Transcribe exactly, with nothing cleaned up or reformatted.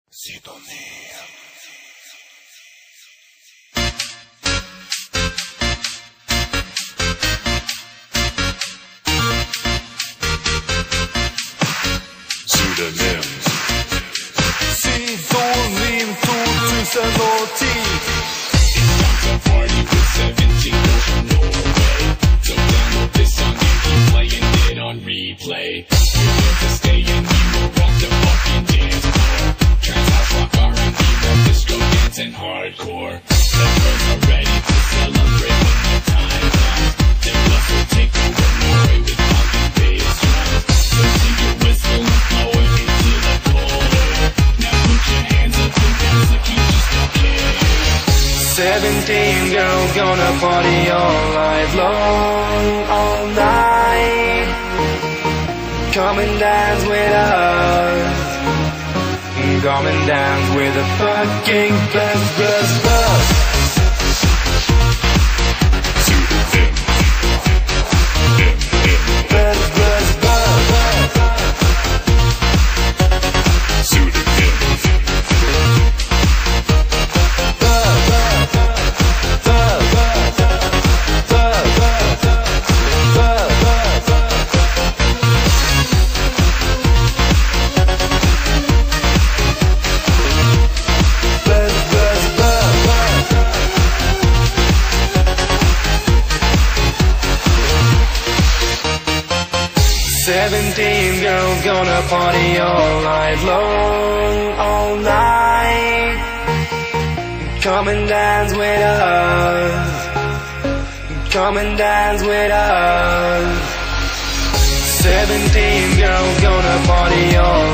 Sintonia. Pseudonyms. Pseudonym tjugohundratio. It's time to party with seventeen from Norway. So download this song and keep playing it on replay. We're here to stay and we will rock the fucking dance floor. Trance, house, rock, R and B, rap, disco, dance, and hardcore. The girls are ready to celebrate when the time comes. Their love will take over Norway with funk and bass drums. So sing your whistle and blow it into the cold air. Now put your hands up and dance like you just don't care. Seventeen girls gonna party all night long, all night. Come and dance with us. Come and dance with a fucking buzz, buzz, buzz. Pseudonym. Nym, nym. Buzz, buzz, buzz. Pseudonym. Seventeen girls gonna party all night long, all night. Come and dance with us. Come and dance with us. Seventeen girls gonna party all